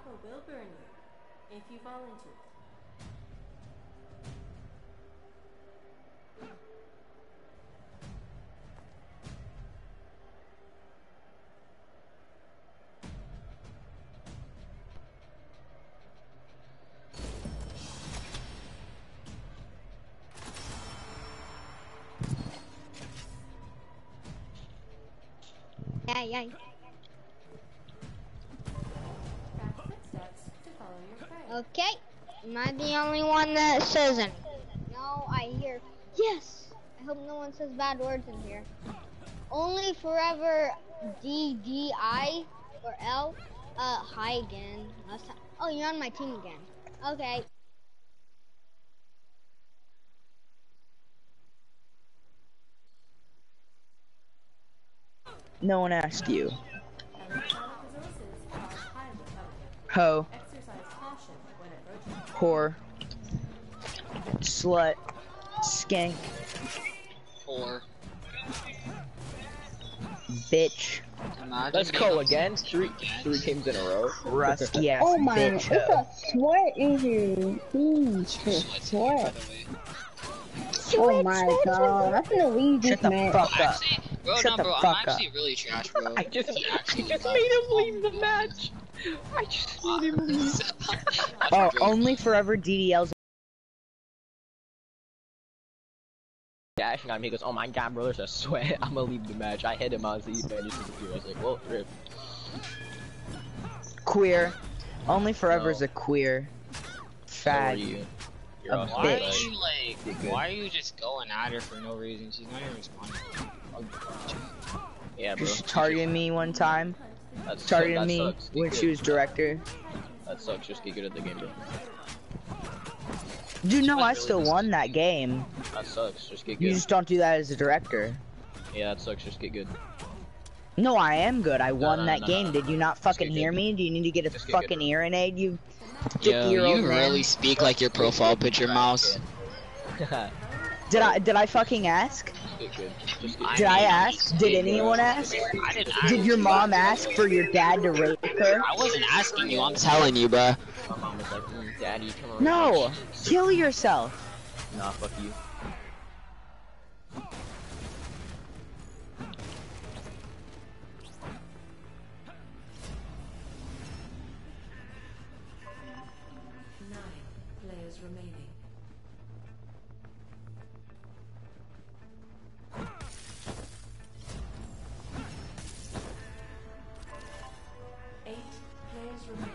lava will burn you if you fall into it. Yay. Okay. Am I the only one that says anything? No, I hear. Yes! I hope no one says bad words in here. Only forever DDI or L. Hi again. Oh, you're on my team again. Okay. No one asked you. Ho. Whore. Slut. Skank. Whore. Bitch. Let's go again. Three games in a row. Rusty ass oh my, bitch. it's a sweat in here. Sweat. Oh my god, I'm gonna leave this Shut the match. fuck up. Bro, Shut no, the bro, fuck I'm actually really trash, bro. I just made him leave the match. I just made him leave. Oh, only forever DDL's. Dashing on me, he goes, oh my god, bro, there's a sweat. I'm gonna leave the match. I hit him on the managed to do. I was like, well, rip. Queer. Only forever's No. a queer. So are Fag. you. You're A also Why are bitch. you like? Why are you just going at her for no reason? She's not even responding. Yeah, bro. Just targeted me one time. That's Targeted that me sucks. Get when good. she was director. That sucks. Just get good at the game, bro. Dude, no, was I really still good. won that game. That sucks. Just get You good. just don't do that as a director. Yeah, that sucks. Just get good. No, I am good. I won no, that no, game. no. Did you not fucking get hear good. me? Do you need to get a Just get good, fucking bro. earring aid, you Yo, 50-year-old you man? really speak like your profile picture, Mouse. Did I fucking ask? Get good. Just get I good. Did I mean, ask? Did anyone ask? I didn't ask. Did your mom ask for your dad to rape her? I wasn't asking you. I'm telling you, bruh. My mom was like, Daddy, come around. No! Kill yourself! Nah, fuck you. Players remaining. Eight players remaining.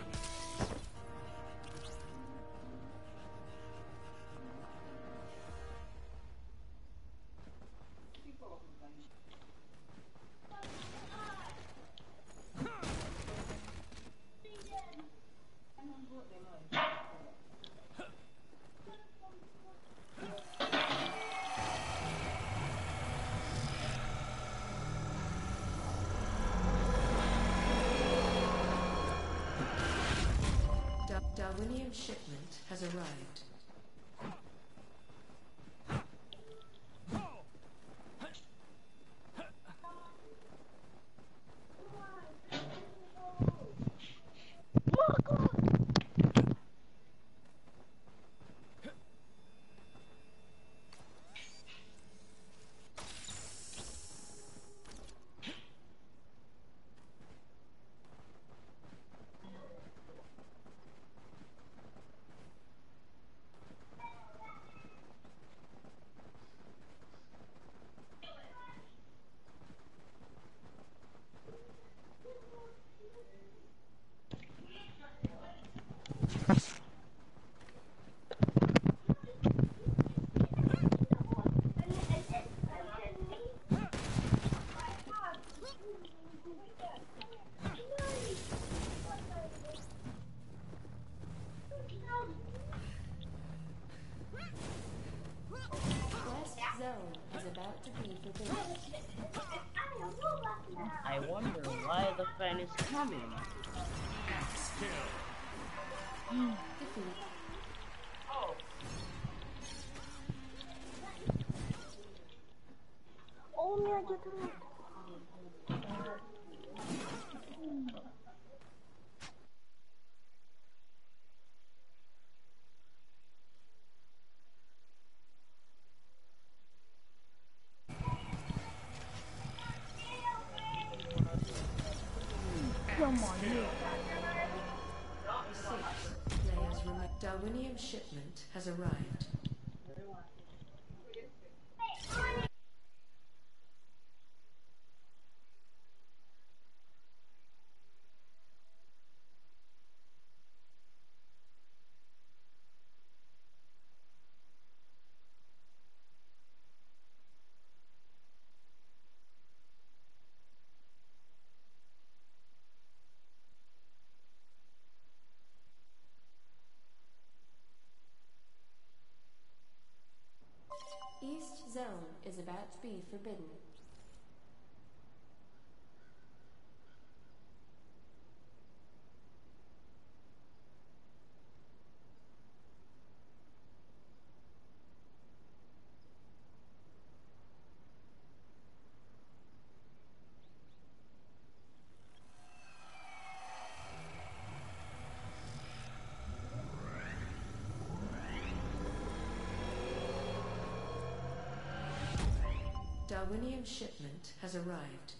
Darwinian shipment has arrived. I wonder why the fan is coming. Oh my god. Players remain. Darwinium shipment has arrived. East zone is about to be forbidden. Darwinium shipment has arrived.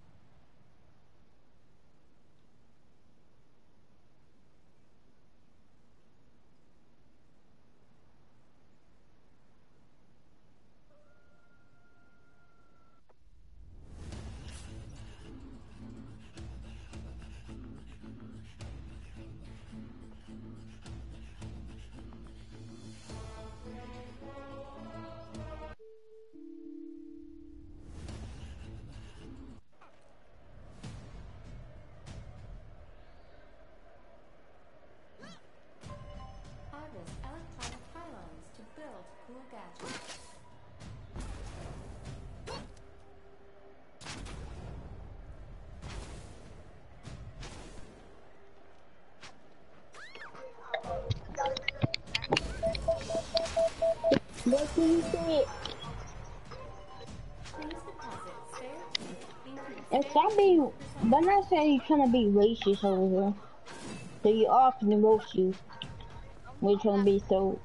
Harvest electronic pylons to build cool gadgets. What did you say? Please deposit spare teeth into the And spare stop being, but not saying you're trying to be racist over here. So you often roast you. We're trying to be so.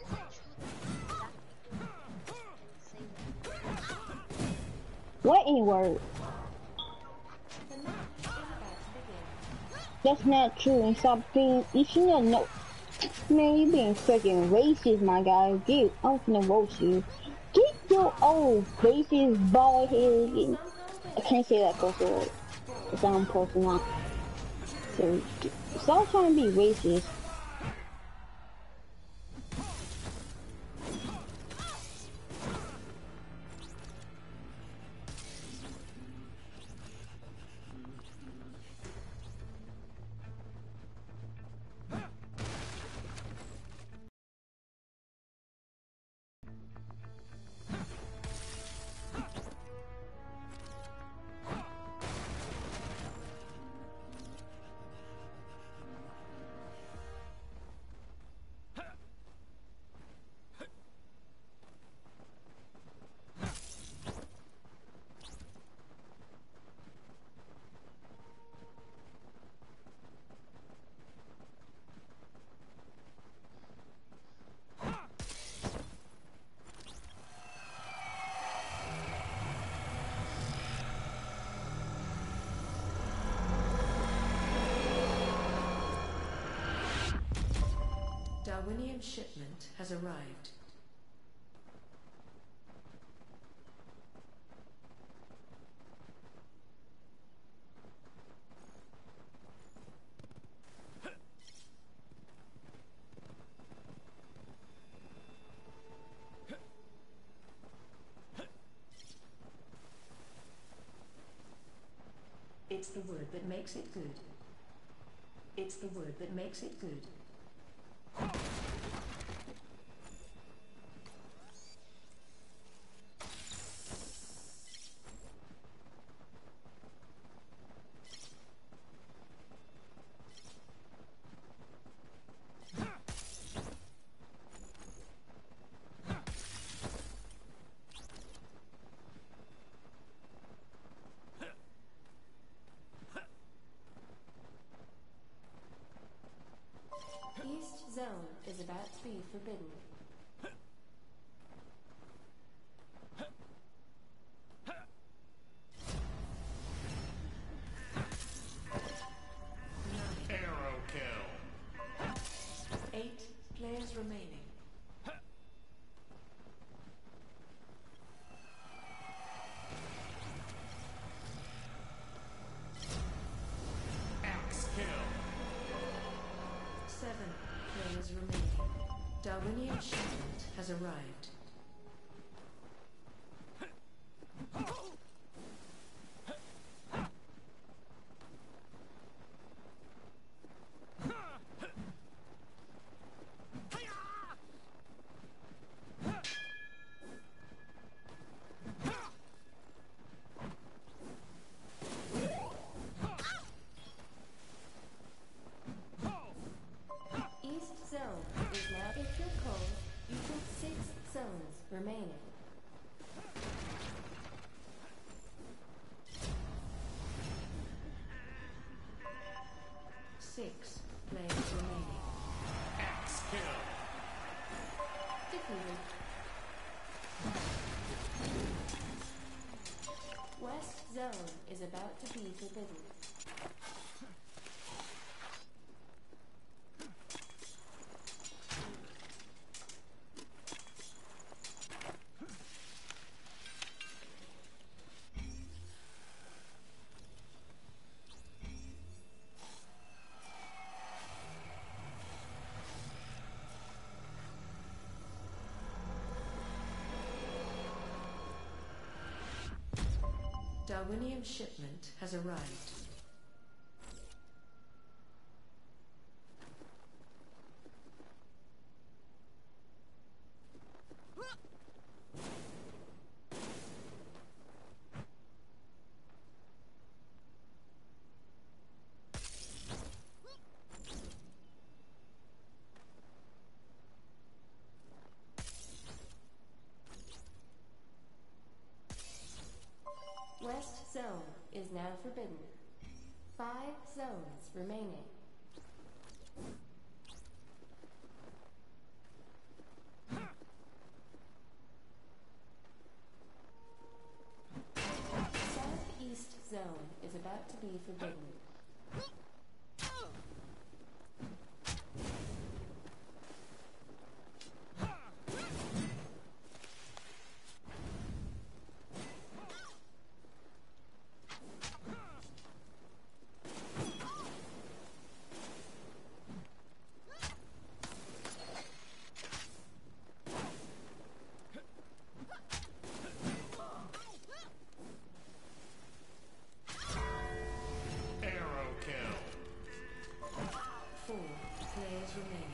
What any word? The match is about to begin. That's not true. And stop being. You should not know. Man, you being freaking racist, my guy. Get, I'm finna roast you. Get your old racist bald head. I can't say that close word. It's I'm posting on. So stop trying to be racist. Darwinium shipment has arrived. It's the word that makes it good. It's the word that makes it good. East zone is about to be forbidden. Darwinian shipment has arrived. East zone is now. If you're cold, you have 6 zones remaining. Six players remaining. X kill. Defeated. West zone is about to be forbidden. Darwinian shipment has arrived. West zone is now forbidden. 5 zones remaining. Southeast zone is about to be forbidden. Arrow kill. 4 players remaining.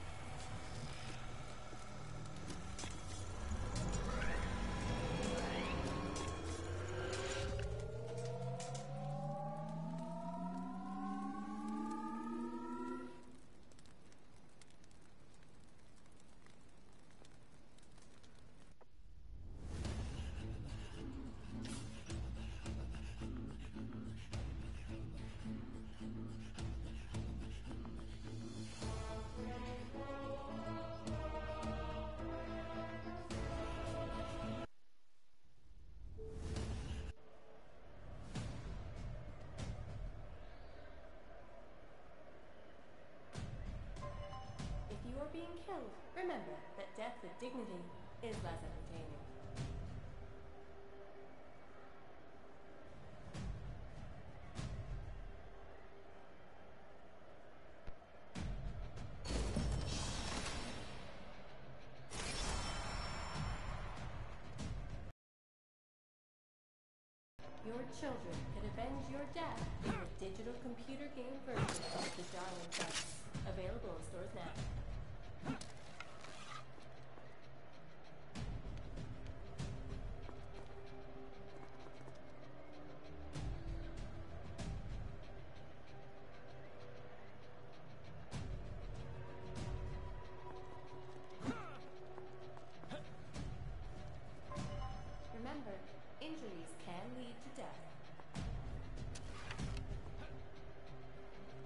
If you are being killed, remember that death with dignity is less entertaining. Your children can avenge your death in the digital computer game version of the Darwin Quest. Available in stores now. Remember, injuries can lead to death.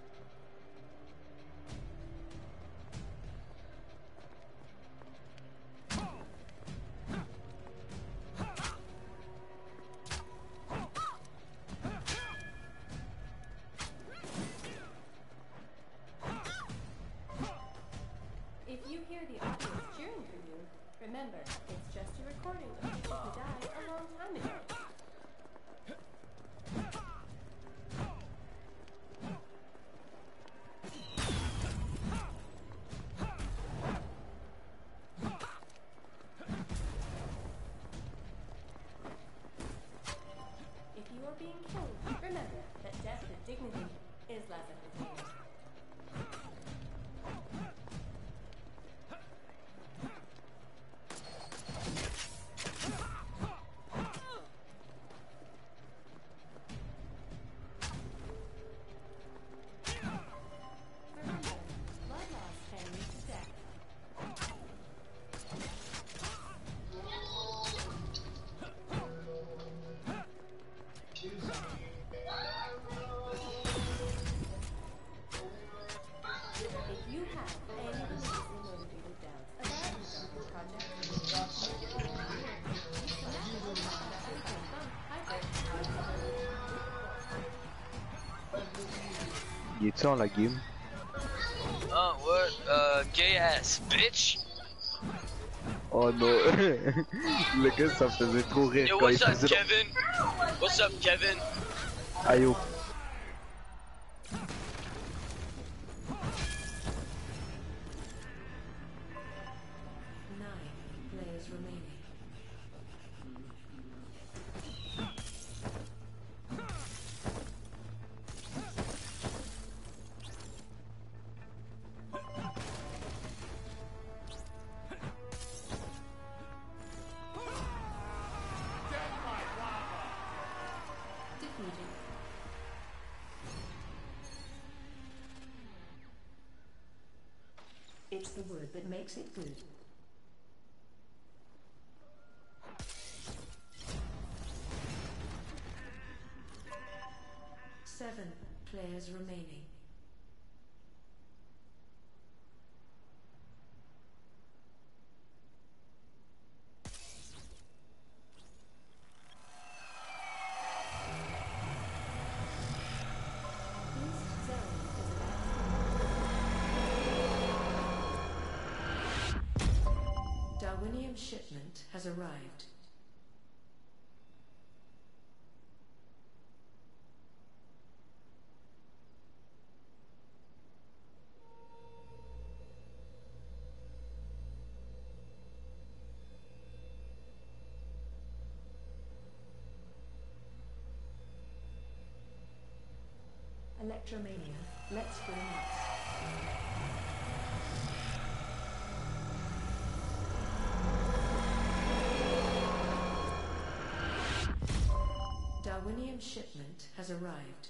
have any previously motivated doubts about the Darwin project, to make it more clear, use the magical hybrid expert. Il est en la game? Oh, what? Gay ass bitch. Oh non. Le gars, ça me faisait trop rire Yo, quand il what's up, faisait... Kevin? What's up, Kevin? Aïe, oh. 9 players remaining. Defeated. It's the word that makes it good. Seven players remaining. East zone is about. Darwinium shipment has arrived. Electromania, let's go nuts. Darwinium shipment has arrived.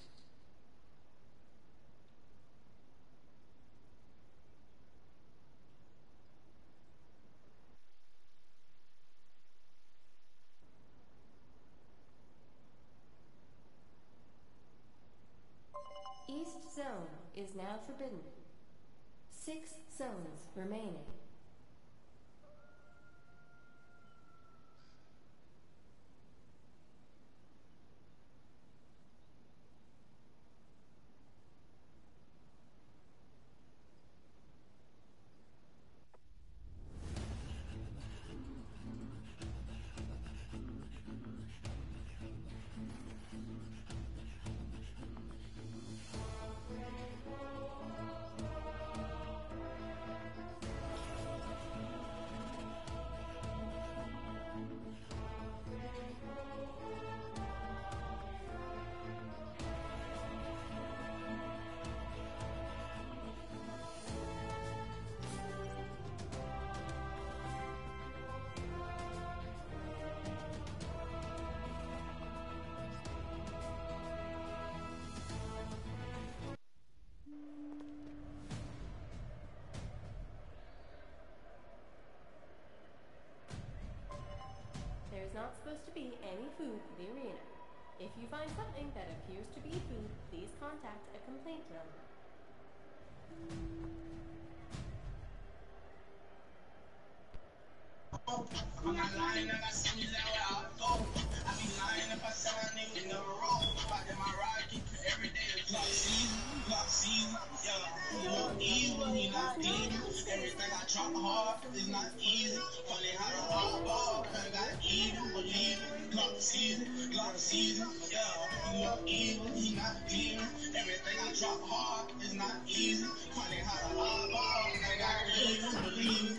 East zone is now forbidden. 6 zones remaining. There is not supposed to be any food in the arena. If you find something that appears to be food, please contact a complaint number. I'm not lying if I see me that way I go. I be lying if I said I nigga never roll. Back in my ride, every day is block season, yeah. More evil, he not evil. Everything I drop hard is not easy. Funny how the hard ball, I got evil, believe it. Glock season, yeah. More evil, he not evil. Everything I drop hard is not easy. Funny how the hard ball, I got evil, believe it.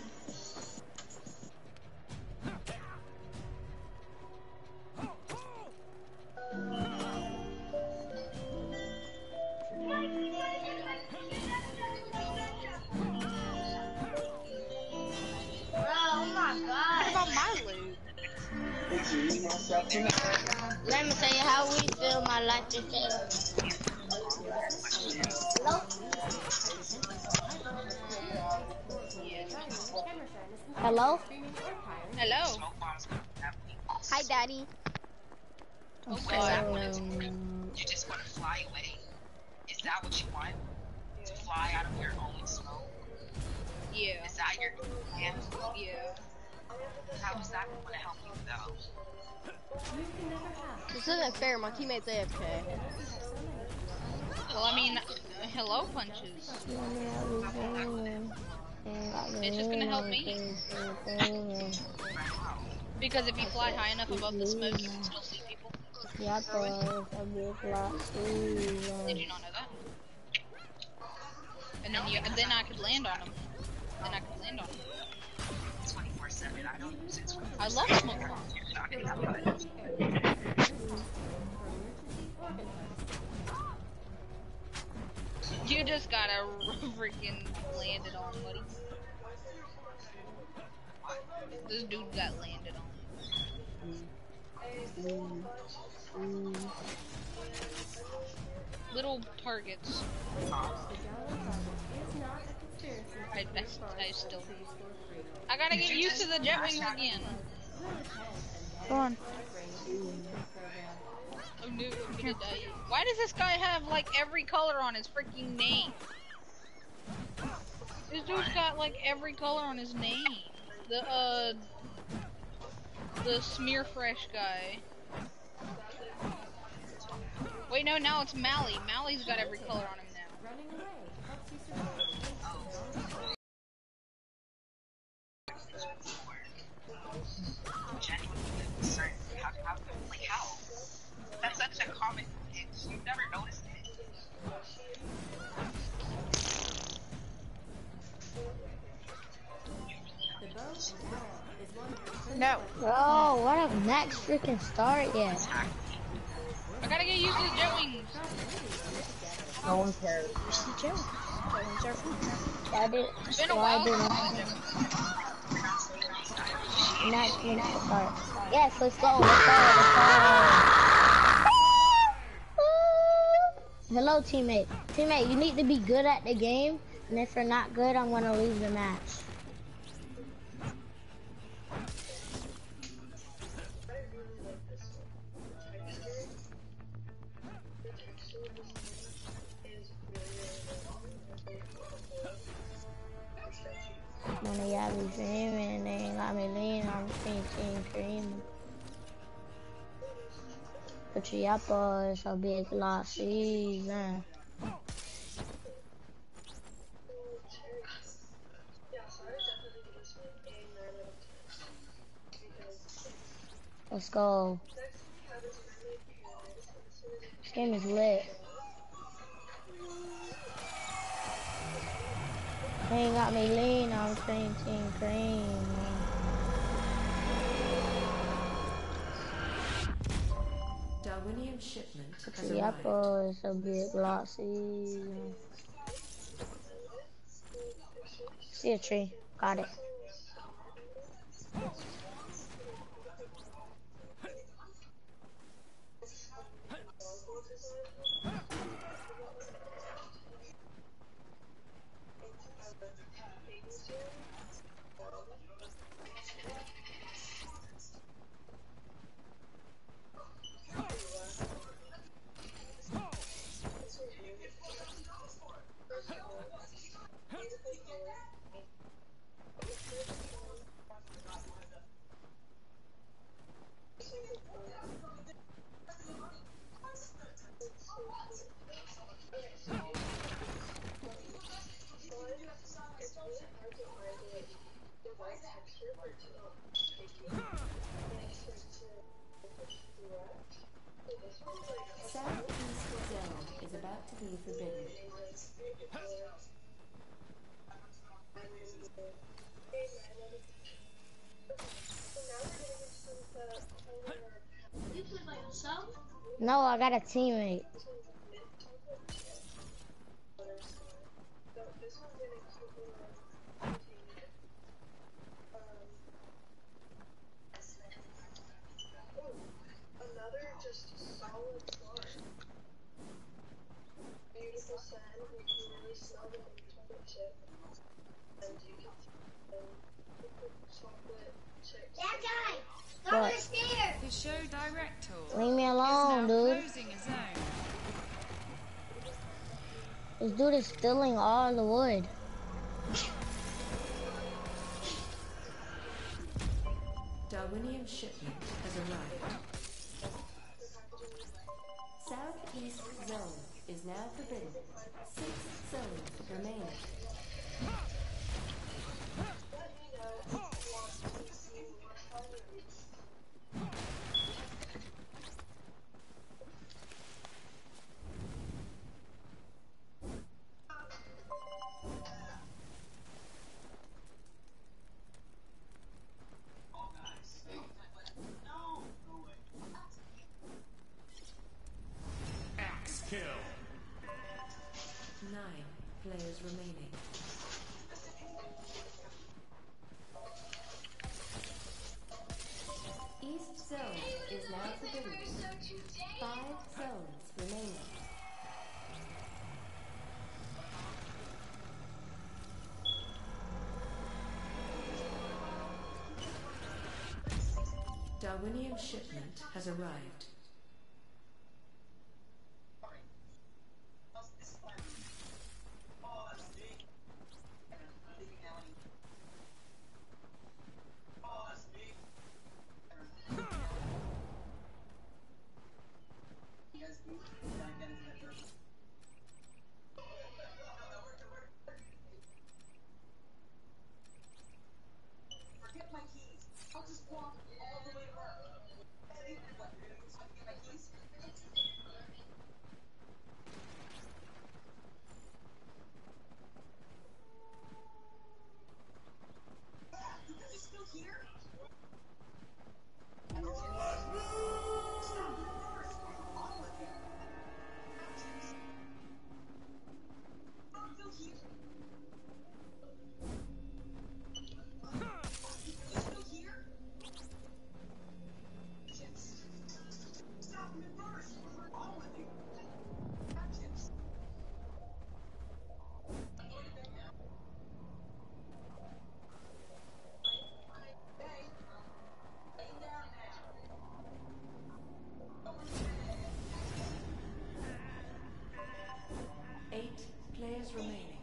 Let me tell you how we feel, my life is Hello? Hello? Hello. Hi, Daddy. Okay. You just want to fly away? Is that what you want? To fly out of your own smoke? Yeah. How is that going to help you though? This isn't fair. My teammate's AFK. Well, I mean, hello punches. It's just gonna help me. Because if you fly high enough above the smoke, you can still see people. Yeah, boys, a big lot. Did you not know that? And then I could land on them. Then I could land on them. 24/7. I don't use it 24/7. I love smoke bombs. You just got a freaking landed on, buddy. This dude got landed on. Little targets. I still. I gotta get used to the jet wings again. Go on. Oh no, I'm gonna die. Why does this guy have like every color on his freaking name? This dude's got like every color on his name. The smear fresh guy. Wait, no, now it's Mally. Mally's got every color on him now. Like how? That's such a common thing. You've never noticed it. No. Oh, what a max freaking start yet. I gotta get used to the jet wings. No one cares. Where's the jet wings? It's been a while. Max start. Yes, let's go. Hello, teammate. Teammate, you need to be good at the game, and if you're not good, I'm gonna leave the match. One of y'all be dreaming, they ain't got me lean, I'm thinking cream. Put your boys a big lot season. Let's go. This game is lit. They ain't got me lean, I'm thinking cream. Darwinian shipment has The arrived. apple is a big lot season. See a tree. Got it. Southeast zone is about to be forbidden. You play by yourself? No, I got a teammate. What? The show director Leave me alone, dude. closing a zone. This dude is stealing all the wood. Darwinian shipment has arrived. Southeast zone is now forbidden. 6 zones remain. Axe kill. 9 players remaining. East zone is now forbidden. 5 zones remaining. Darwinian shipment has arrived. Players remaining.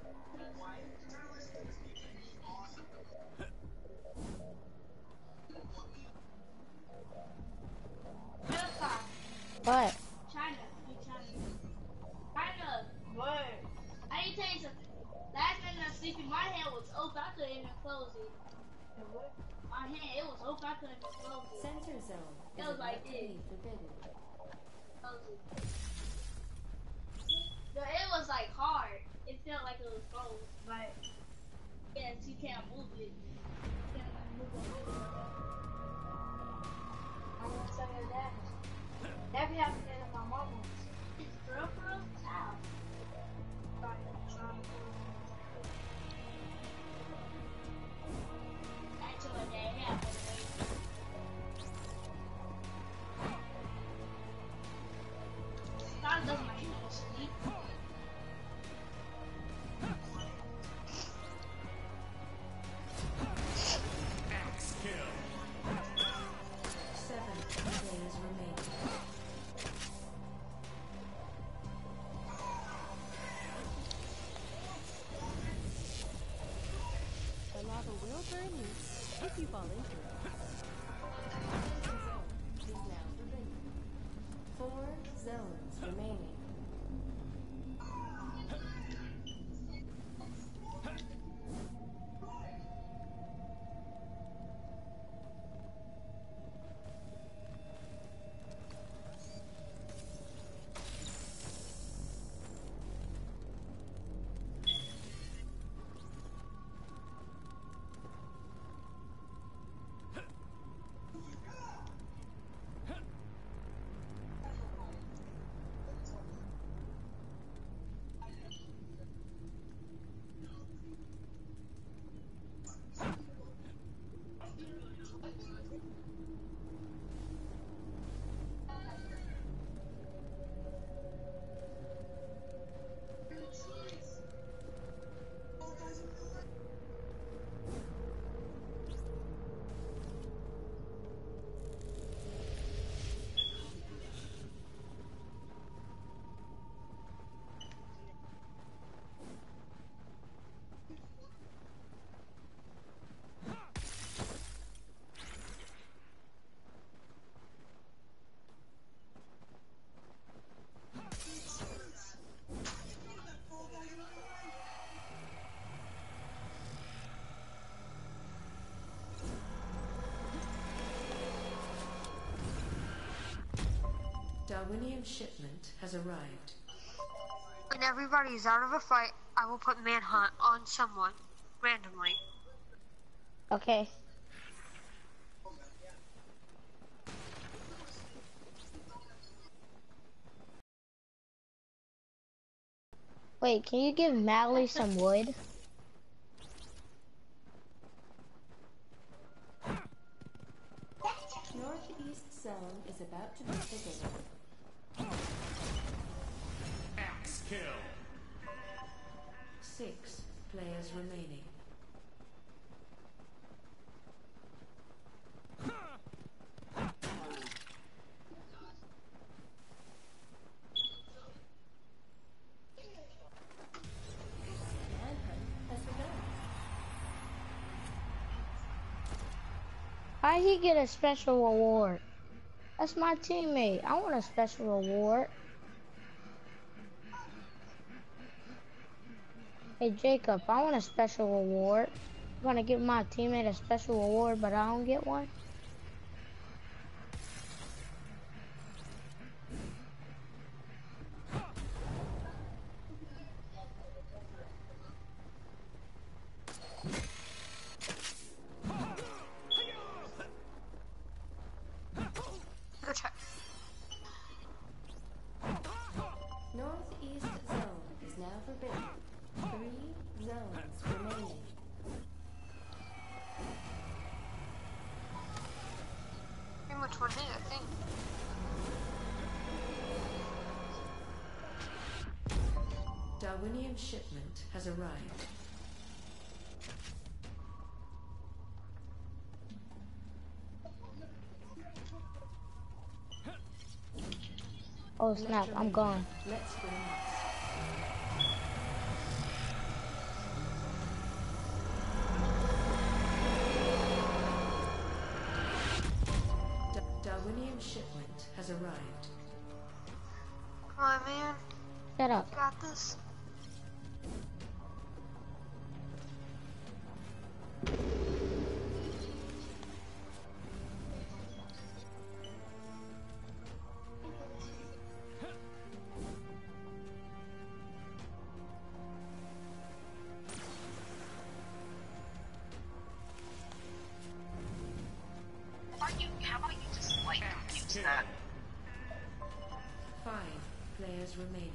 What? China. China. What? I need to tell you something. Last night I was sleeping, my hand was open. I couldn't even close it. What? My hand, it was open. I couldn't even close it. Center zone It is was about like to this. be forbidden. Close it. No, it was like hard. It felt like it was closed, but yes, you can't move it. You can't move it. I'm gonna tell you that. That be happening to my mama. For real? Ow. Actually, that happened. God does my sleep. Axe kill. 7 players remaining. The lava will burn you if you fall into it. Is now forbidden. 4 zones remaining. Darwinian shipment has arrived. When everybody is out of a fight, I will put manhunt on someone randomly. Okay. Wait, can you give Mally some wood? Northeast zone is about to be forbidden. Axe kill. 6 players remaining. Why he get a special reward? That's my teammate. I want a special reward. Hey Jacob, I want a special reward. I'm gonna give my teammate a special reward, but I don't get one. Northeast zone is now forbidden. 3 zones remaining. Pretty much one hit, I think. Darwinian shipment has arrived. Oh snap, I'm gone. Let's go. Darwinian shipment has arrived. Come on, man. Shut up. You got this. How about you just like use that? 5 players remaining.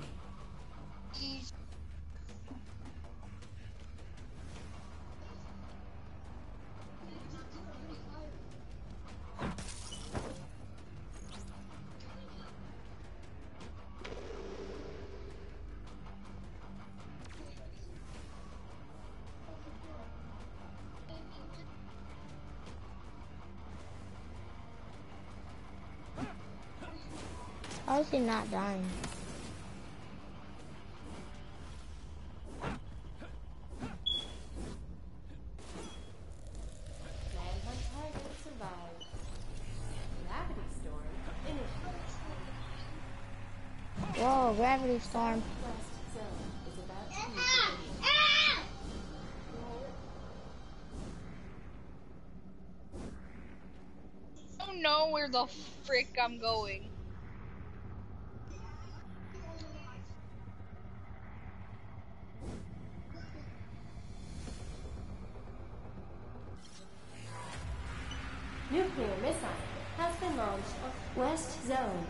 How is he not dying? Manhunt target survived. Gravity storm initiated. Whoa, gravity storm. West zone is about to be forbidden. I don't know where the frick I'm going. Nuclear missile has been launched on West zone.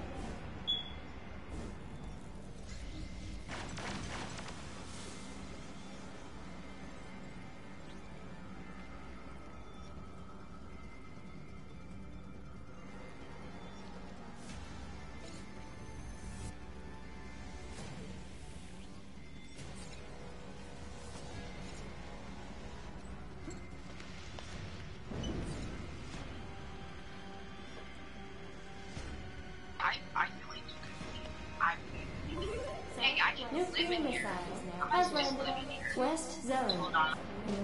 I feel like you could. I can live Nuclear in here. missiles now I has might just landed live in here. West zone. Hold on.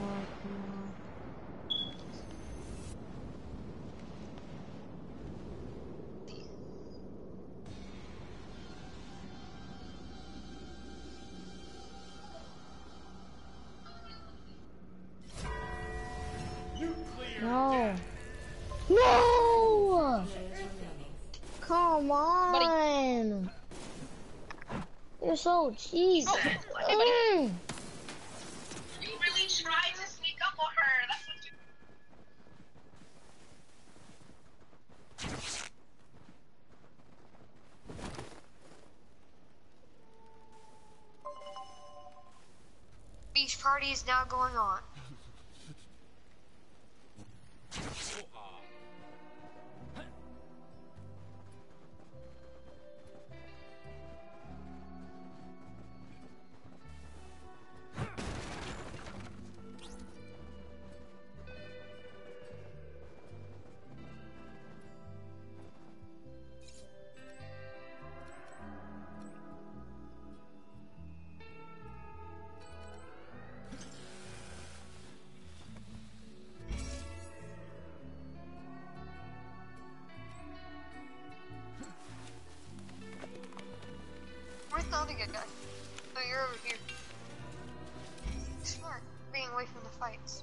No. No! Come on! so cheap. You really tried to sneak up on her. That's what you. Beach party is now going on. Where's the other good guy? Oh, you're over here. Smart, being away from the fights.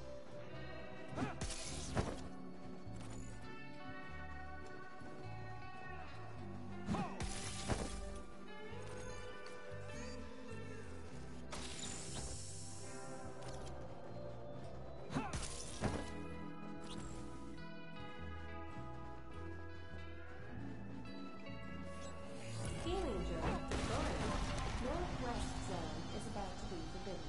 Healing Joe deployed. Northwest zone is about to be forbidden.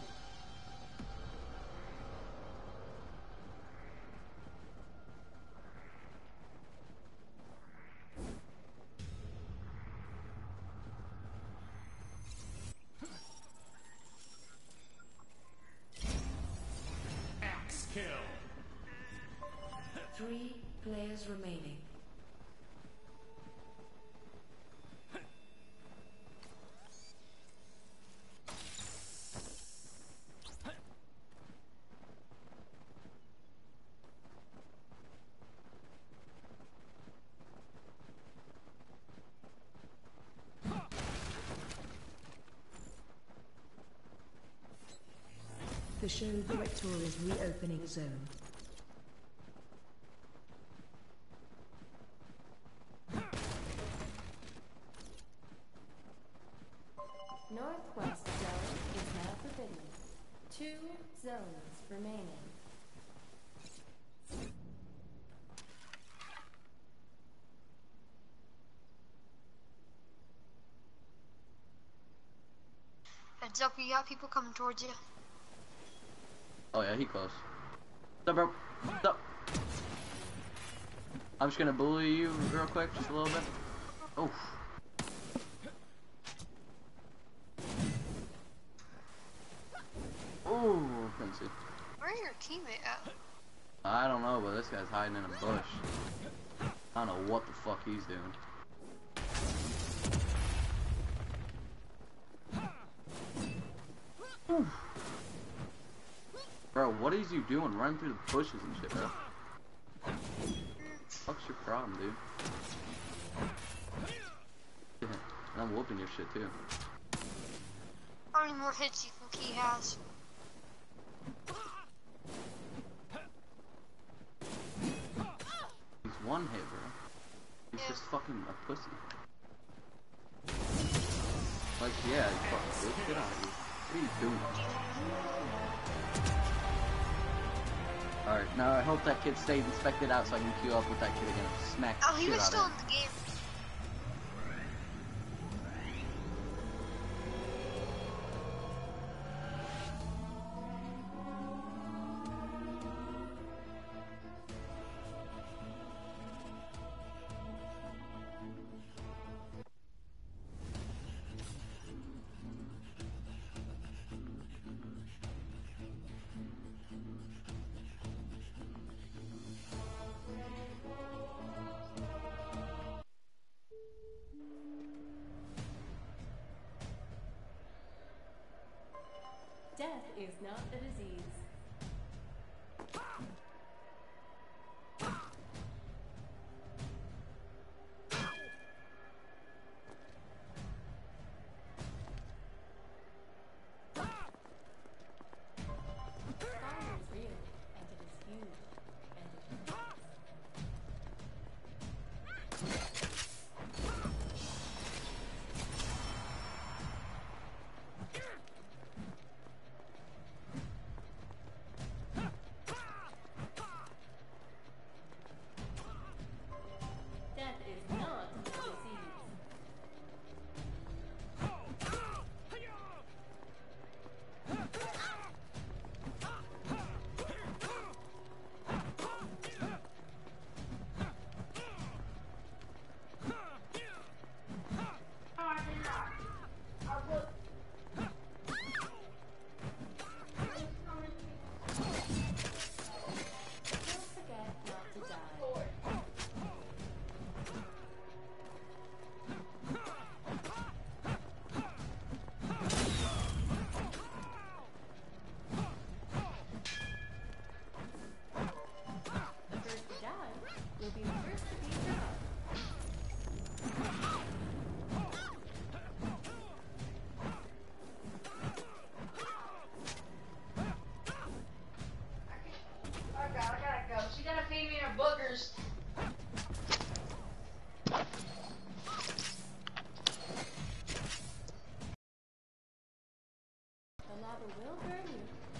Axe kill. 3 players remaining. The show director is reopening a zone. Northwest zone is now forbidden. 2 zones remaining. Heads up, you got people coming towards you. Oh yeah, he close. What's up, bro? What's up? I'm just gonna bully you real quick, just a little bit. Oh. Oh, couldn't see. Where's your teammate at? I don't know, but this guy's hiding in a bush. I don't know what the fuck he's doing. Whew. Bro, what is you doing? Running through the bushes and shit, bro. What's your problem, dude? Yeah, and I'm whooping your shit too. How many more hits do you think he has? He's one hit, bro. He's just fucking a pussy. Like, yeah, you fucking bitch. Get out of here. What are you doing? Alright, now I hope that kid stays inspected out so I can queue up with that kid again and smack the Oh, he shit was out still of in him. the game. Death is not a disease. Fire is real, and it is huge, and it hurts.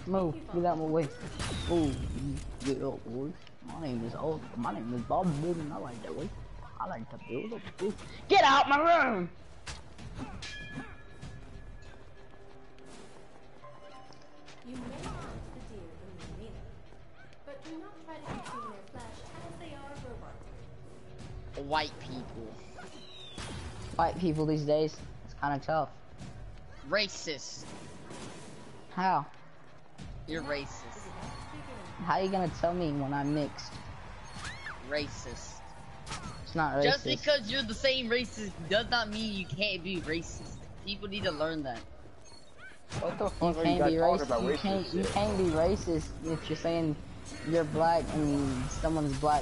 Move, get out of my way. Ooh, get up, boy. My name is Bob Building. I like that way. I like to build up, boy. Get out my room! You may hunt the deer in the arena, but do not try to consume their flesh as they are robots. White people. White people these days, it's kind of tough. Racist. How? You're racist. How you gonna tell me when I'm mixed? Racist. It's not racist. Just because you're the same racist does not mean you can't be racist. People need to learn that. What the You fuck are you can't guys be talking racist. about You racist? can't be racist if you're saying you're black and someone's black.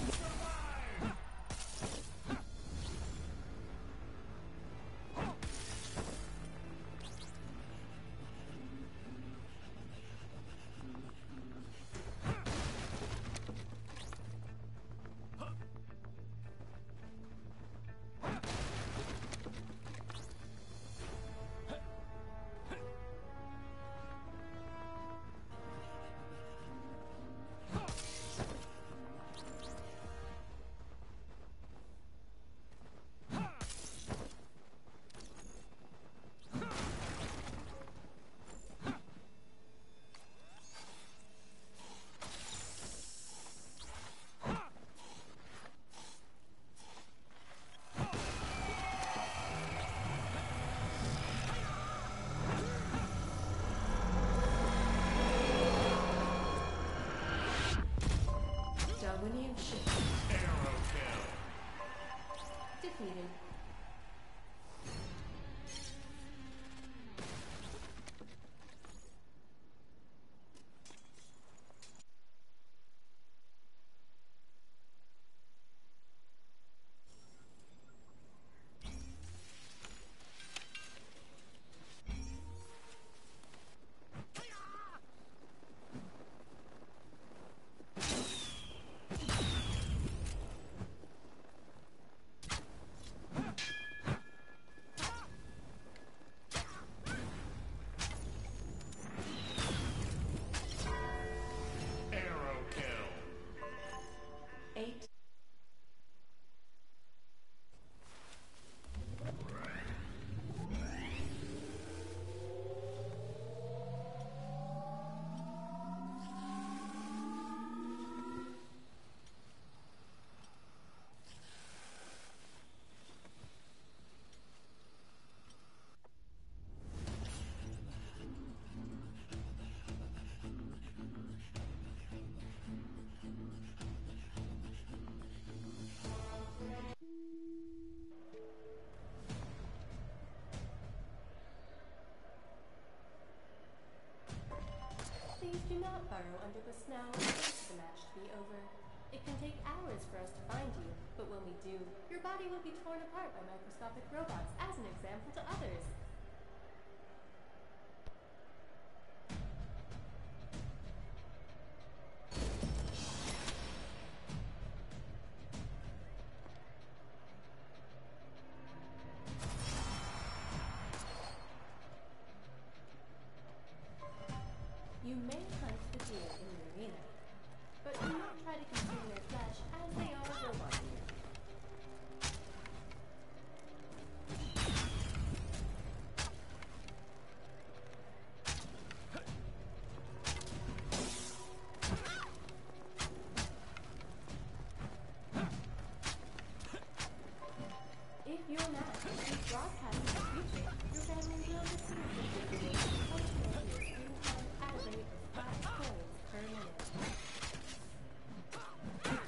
Darwinian shift. Arrow kill. Defeated. Arrow kill. 8. Please do not burrow under the snow and wait for the match to be over. It can take hours for us to find you, but when we do, your body will be torn apart by microscopic robots as an example to others. You may hunt the deer in the arena, but do not try to consume their flesh as they are robot deer. If you're not, please broadcast in the future, your family will receive the video unfortunately at a rate of 5 coins per minute.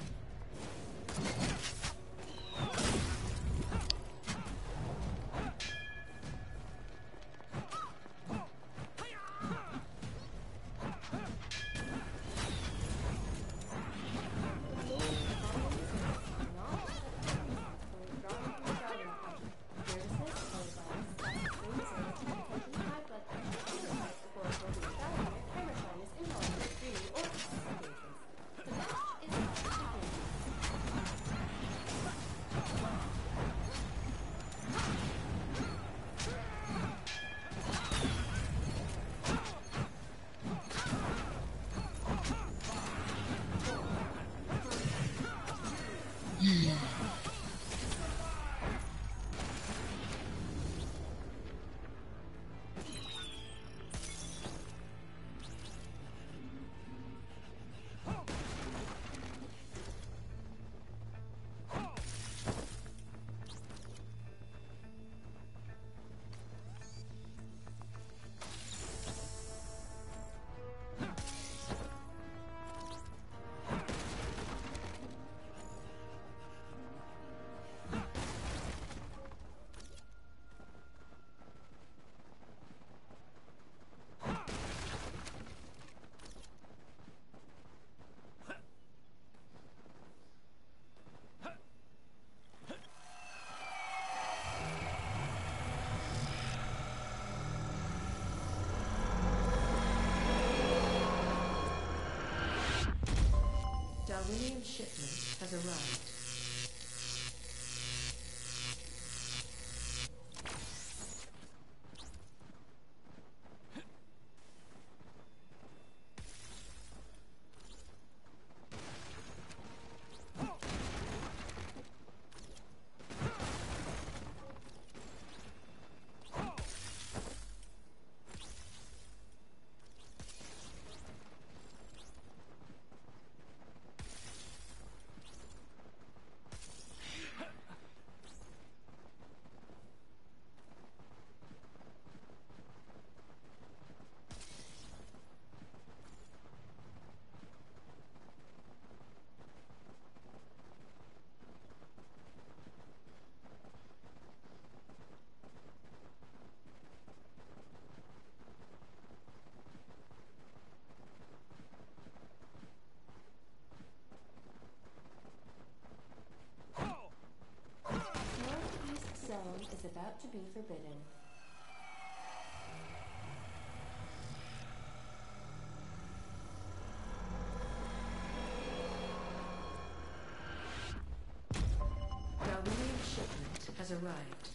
Darwinian shipment has arrived. Northeast zone is about to be forbidden. Darwinian shipment has arrived.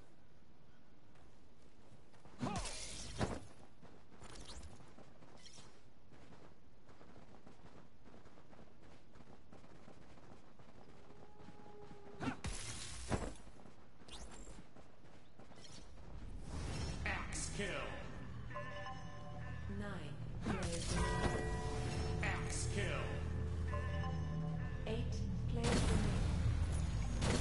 Axe kill. 9 players remaining. Axe kill. 8 players remaining.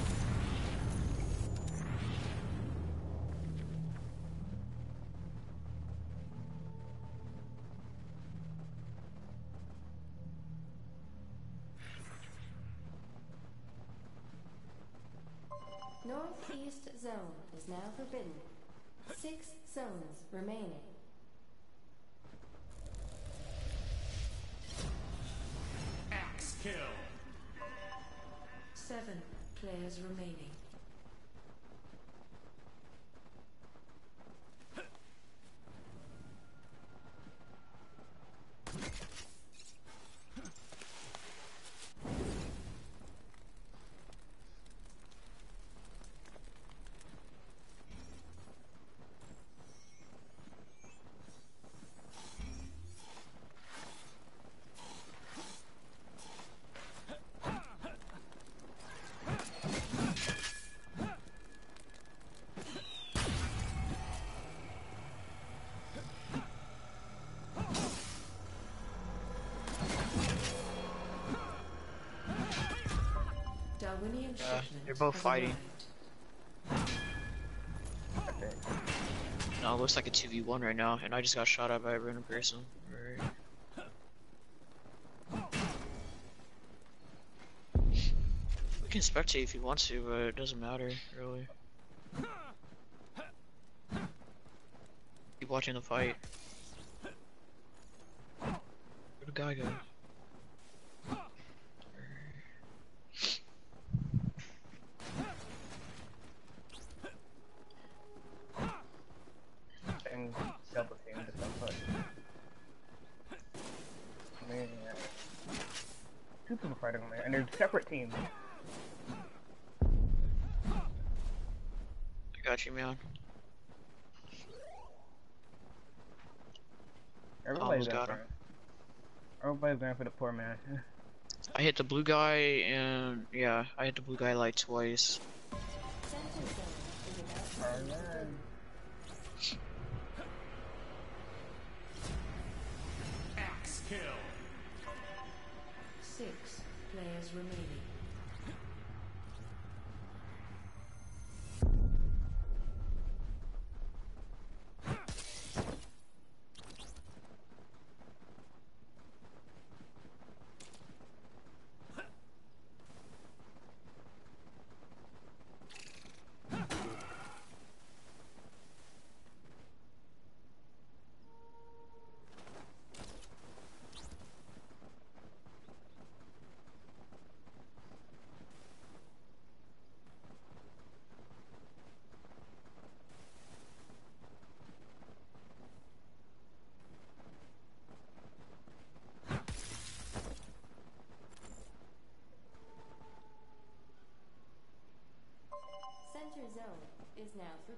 Northeast zone is now forbidden. 6 zones remaining. Axe kill. 7 players remaining. Darwinian shipment They're both has fighting. arrived. No, it looks like a 2v1 right now, and I just got shot at by a random person. Right. We can spectate if you want to, but it doesn't matter, really. Keep watching the fight. Where'd the guy go? And double team to some push. Man, two people fighting there, and they're separate teams. I got you, man. Everybody's Almost got there him. Everybody's there for the poor man. I hit the blue guy, and yeah, I hit the blue guy like twice. Axe kill. 6 players remaining.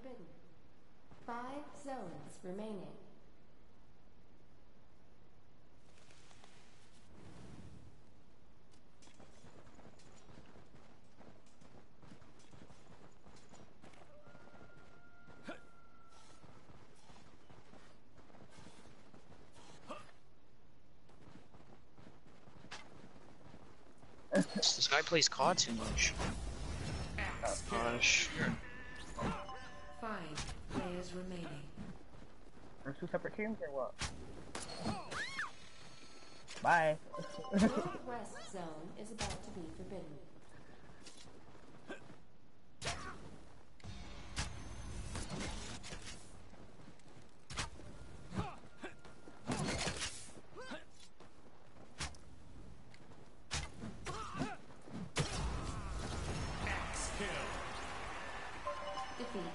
forbidden. 5 zones remaining. This guy plays COD too much. Gosh. 5 players remaining. We're 2 separate teams or what? Bye. Northwest zone is about to be forbidden. Axe kill. Defeat.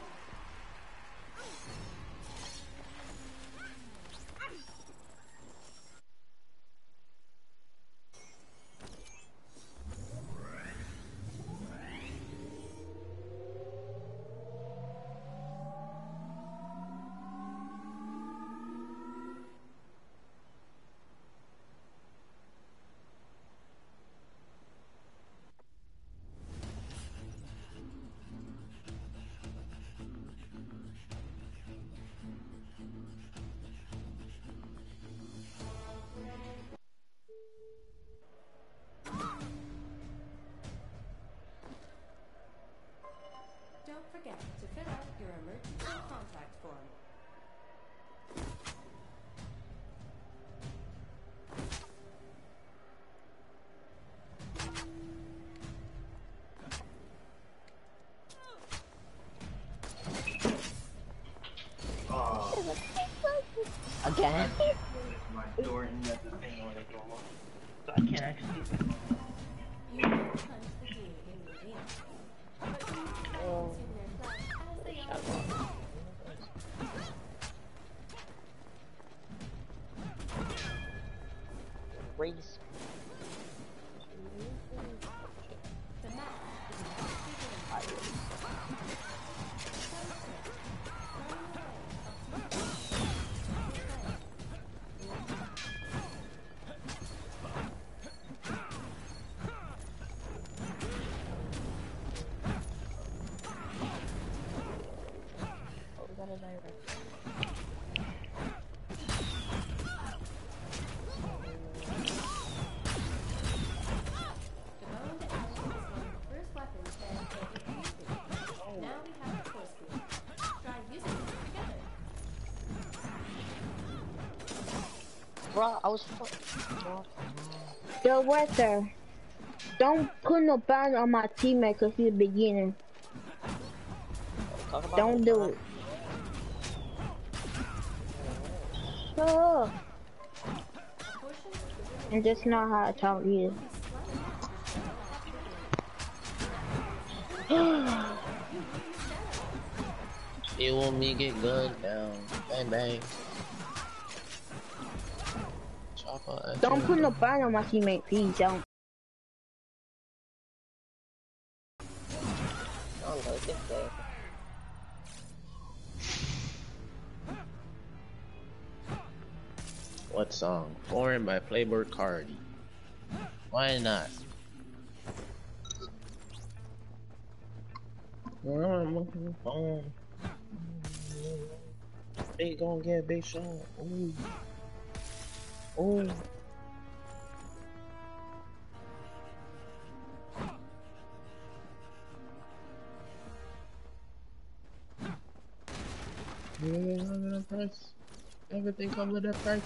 Don't forget to fill out your emergency contact form. Again? My door and let the thing on it go on. So I can't actually. You can hunt the deer in the arena, but you can consume their flesh as they are. Race. The map is about to begin. Oh, we got a direct. First weapon said now we have the force field. Try using it together. Bro, I was fucking. Yo, Wester, don't put no ban on my teammate because he's a beginner. Don't do it. Shut up. And that's not how I talk either. You want me to get gunned down? Bang bang. Chopper. Don't put no ban on my teammate, please don't. Oh, look at that. What song? Foreign by Playboy Cardi. Why not? They gonna get a big shot. Ooh. Ooh. Price. Everything comes with a price.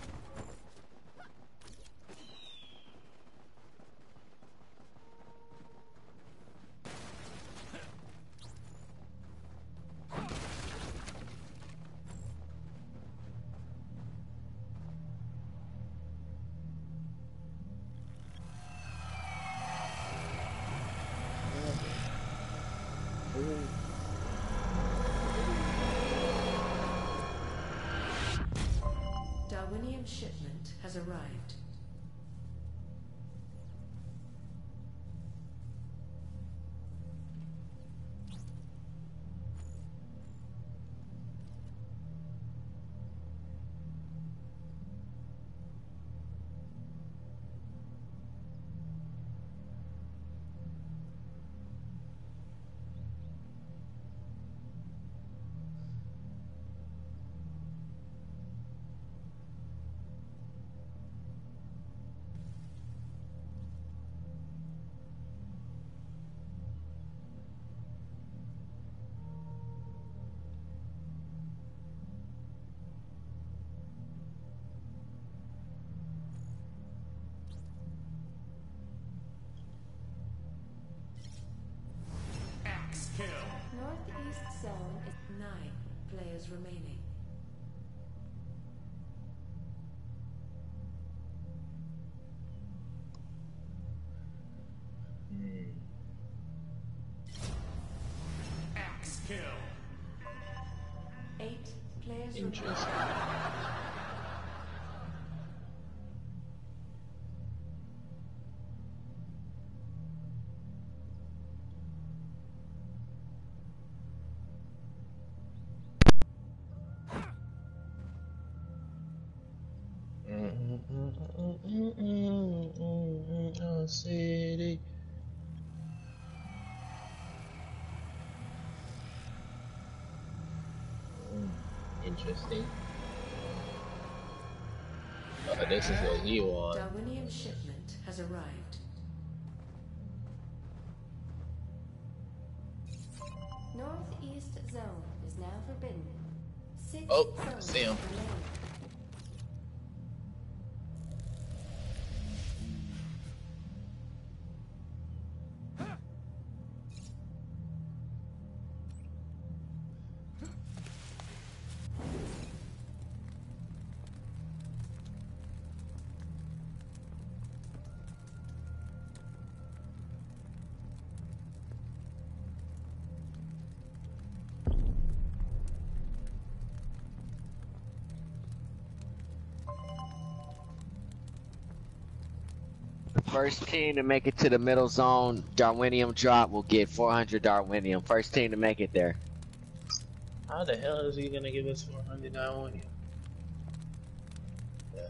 Darwinian shipment has arrived. remaining. Axe kill. 8 players Interesting. City. Interesting. This is what you want. Darwinian shipment has arrived. Northeast zone is now forbidden. 6 Oh, zones see him. remain. First team to make it to the middle zone, Darwinium drop will get 400 Darwinium. First team to make it there. How the hell is he gonna give us 400 on you? Yeah.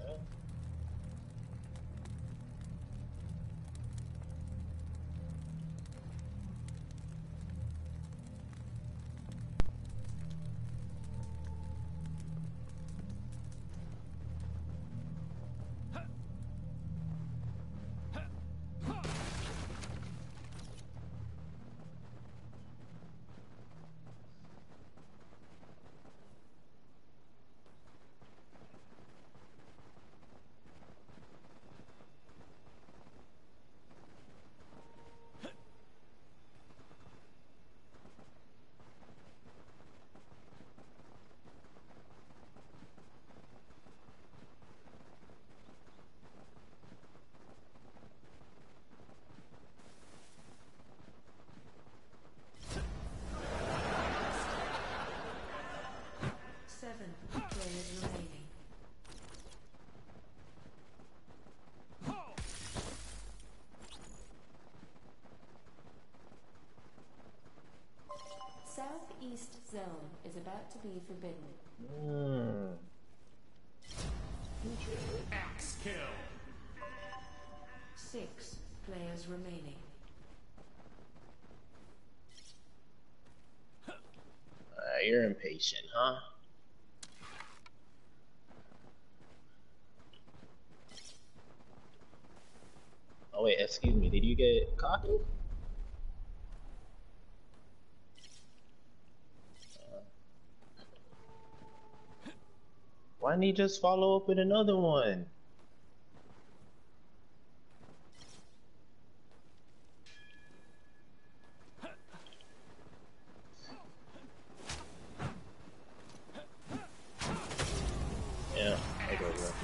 Southeast zone is about to be forbidden. Axe kill. 6 players remaining. You're impatient, huh? Oh wait, excuse me, did you get cocky? Why didn't he just follow up with another one? Yeah, I go there.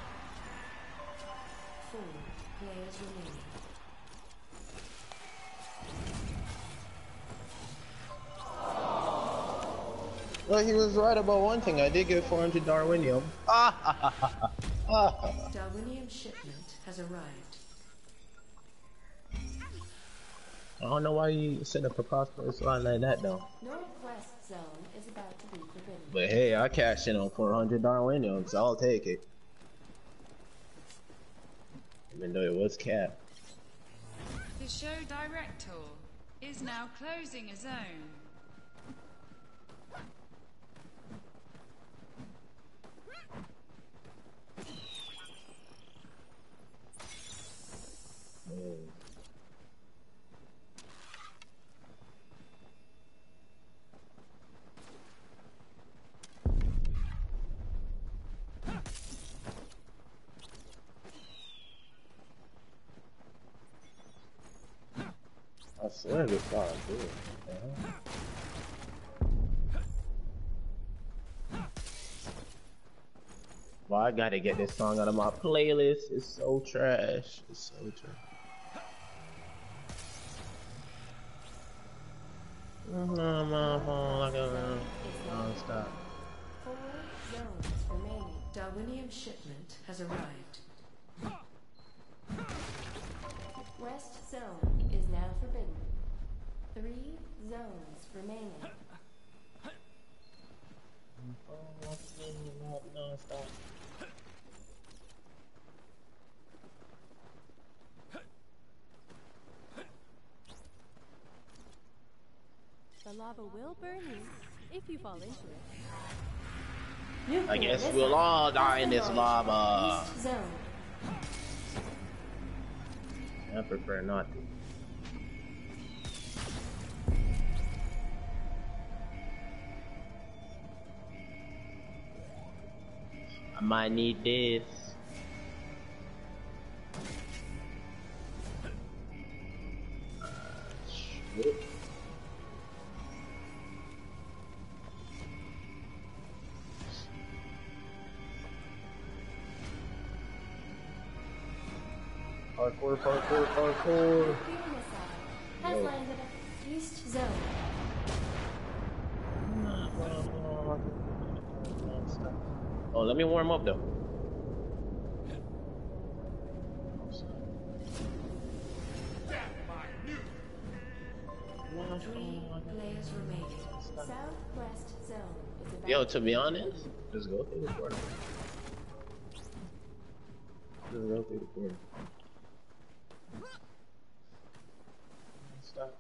4 players remaining. Well, he was right about one thing. I did get 400 Darwinium. Darwinian shipment has arrived. I don't know why you set up a prosperous line like that, though. Northwest zone is about to be forbidden. But hey, I cashed in on 400 Darwinium, so I'll take it. Even though it was capped. The show director is now closing a zone. I swear this guy's good. Oh, I gotta get this song out of my playlist. It's so trash. It's so trash. Non-stop. 4 zones remaining. Darwinium shipment has arrived. West zone is now forbidden. 3 zones remaining. Non-stop. The lava will burn you if you fall into it. I guess we'll all die in this lava. East zone. I prefer not to. I might need this. Shit. Parkour, parkour, parkour. Has landed at East zone. Oh, let me warm up though. 3 players remaining. Southwest zone is about Yo, to be honest, just go through the portal. Just go through the portal. Stop.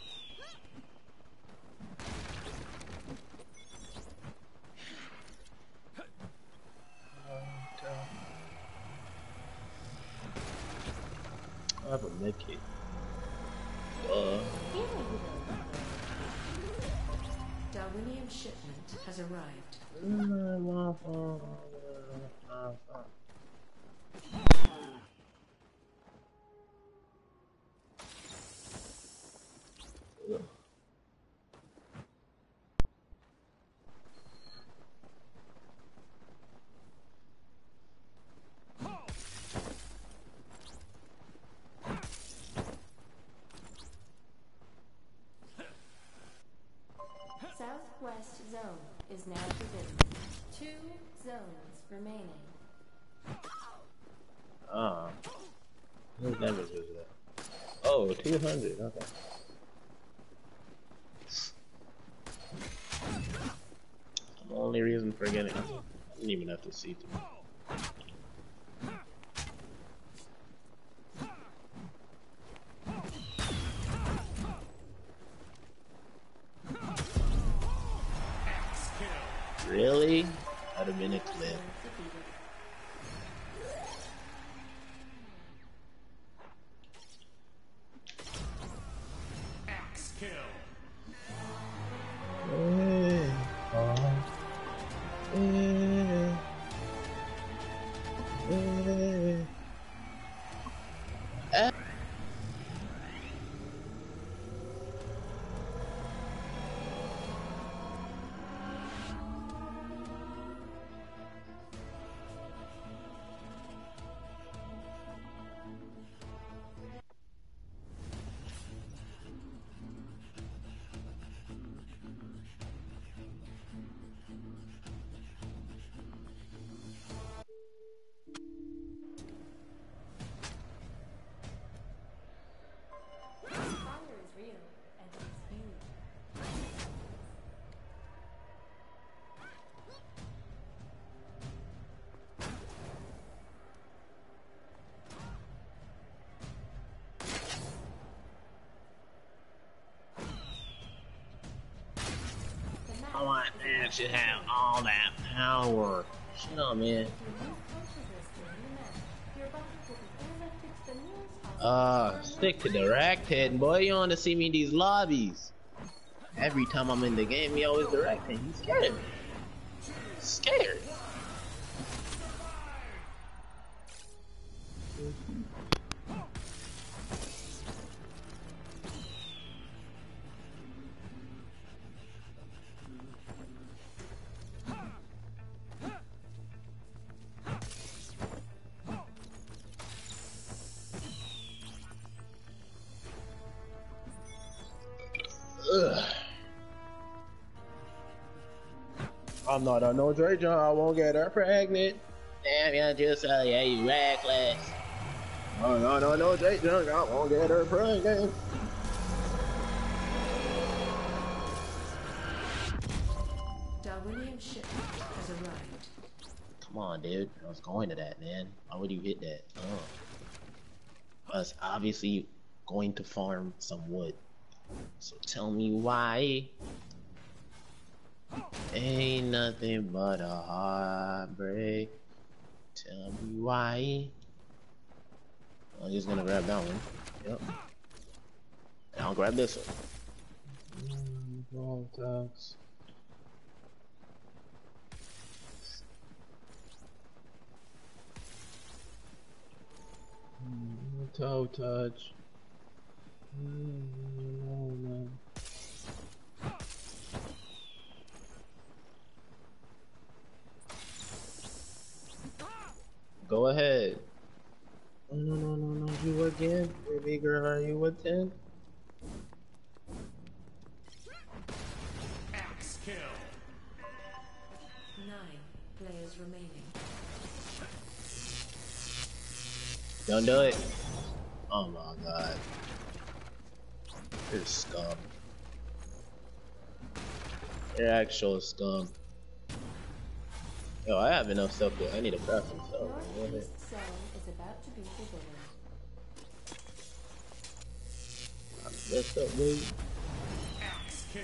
I have a medkit. Darwinium shipment has arrived. Southwest zone is now forbidden. 2 zones remaining. Whose damage is that? Oh, 200, okay. The only reason for getting it, I didn't even have to see to. Really? I'd have been a clip. Axe kill. I want that to have all that power. Shut up, man. Stick to directing, boy. You want to see me in these lobbies. Every time I'm in the game, he always directing. He's scared of me. Scared. I'm not on no Drake John, I won't get her pregnant. Damn, you just yeah, you reckless. Oh, no, Drake John, I won't get her pregnant. Darwinian shipment has arrived. Come on, dude. I was going to that, man. Why would you hit that? I was obviously going to farm some wood. So tell me why. Ain't nothing but a heartbreak. Tell me why. I'm just gonna grab that one. Yep. And I'll grab this one. Toe touch. Go ahead. Oh, no, you again? Baby girl, are you a 10? Axe kill. 9 players remaining. Don't do it. Oh my god. You're scum. You're actual scum. Yo, I have enough stuff there. I need to craft some stuff. Northeast zone is about to be forbidden. I'm messed up, dude. Axe kill.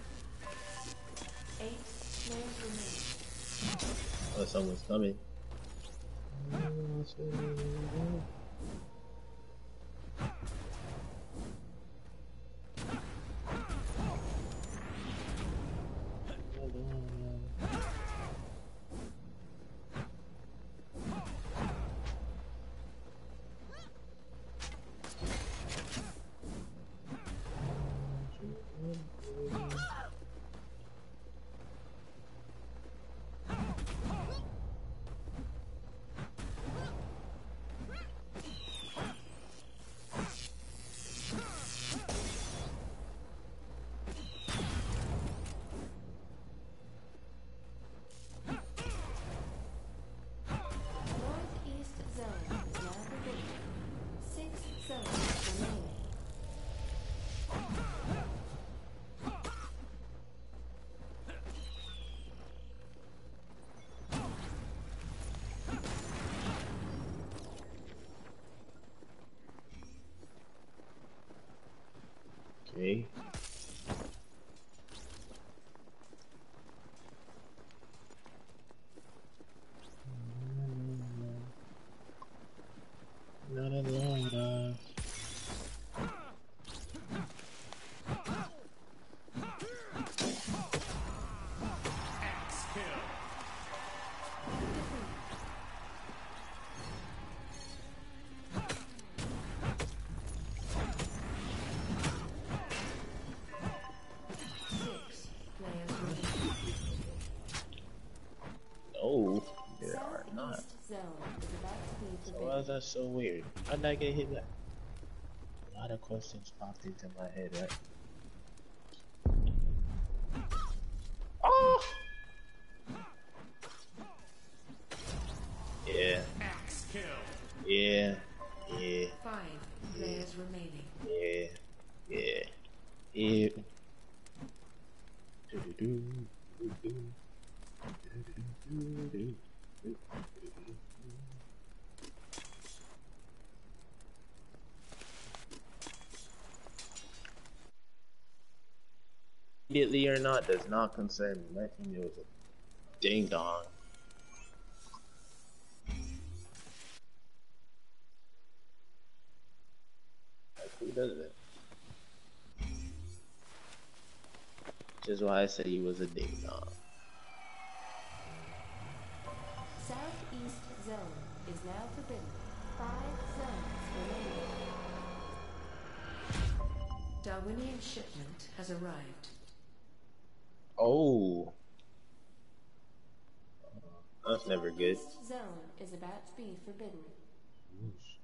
8 players remaining. Oh, someone's coming. Northeast zone is now forbidden. 6 zones remaining. Okay. Axe kill. Oh, there are not. Southeast zone is about to be So forbidden. why is that so weird? How did I get hit that? A lot of questions popped into my head, right? Oh! Yeah. Axe kill. Yeah. 5 players remaining. Yeah. Immediately or not does not concern me. My team was a ding dong. Like, who does it? Which is why I said he was a ding dong. Southeast zone is now forbidden. 5 zones remaining. Darwinian shipment has arrived. Oh. That's never good. Northeast zone is about to be forbidden. Oosh.